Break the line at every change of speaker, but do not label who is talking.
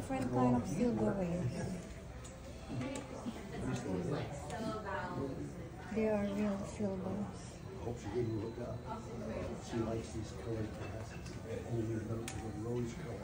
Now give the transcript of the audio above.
different kind of silver whales. They are real silver.
Hope she didn't look up. She likes these colored glasses. Only the rose color.